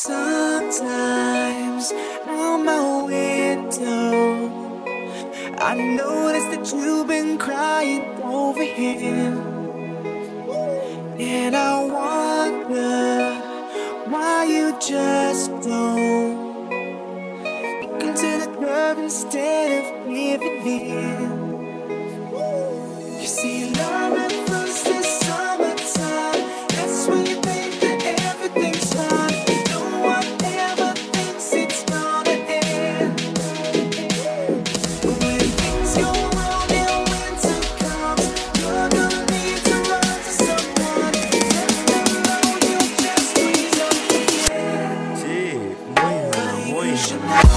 Sometimes out my window I notice that you've been crying over him, and I wonder why you just don't look into the curb instead of giving in. You see, love at first is summertime. That's when you think that everything's fine. No one ever thinks it's gonna end. But when things go wrong and winter comes, you're gonna need to run to someone. Let them know you just freeze up again. Sí, muy You should bueno. know.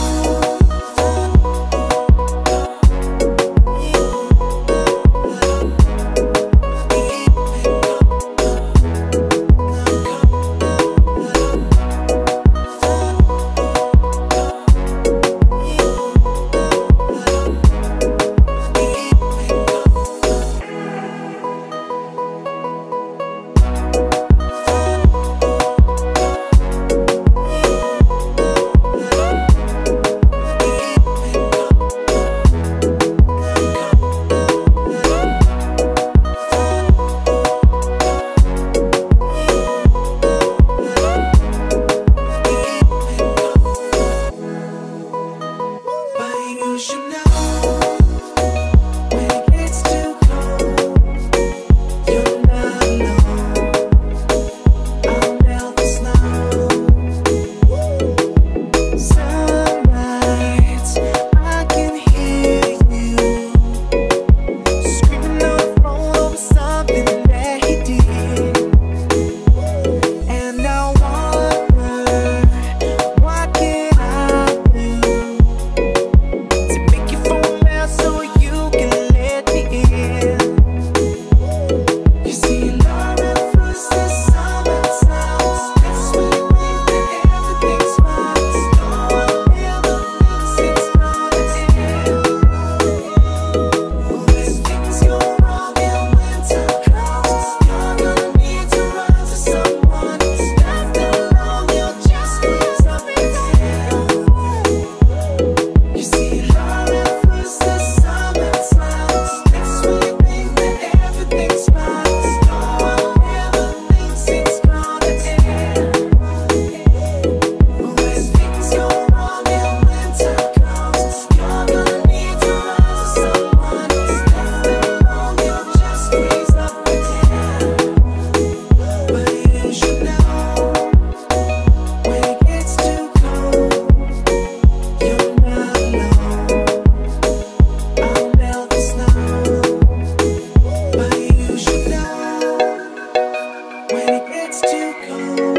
You should know, when it gets too cold, you're not alone. I'll melt the snow. Some nights I can hear you screaming on the phone over something that he did, and I wonder, what can I do so you can let me in? You see, love at first is summertime. That's when you think that everything's fine. No one ever thinks it's gonna end. But when things go wrong and winter comes, you're gonna need to run to someone. Left alone, you'll just freeze up again. You see, love at first is summertime. That's when you think that everything's fine. No one ever thinks it's gonna end. But when things go wrong and winter comes, you're gonna need to run to someone. Left alone, you'll just freeze up again. But you should know, when it gets too cold, you're not alone. I'll melt the snow. But you should know, when it gets too cold,